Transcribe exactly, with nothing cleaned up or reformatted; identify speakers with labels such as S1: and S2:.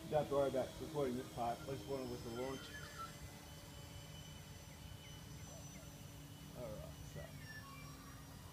S1: don't have to worry about recording this part. I just wanted with the launch.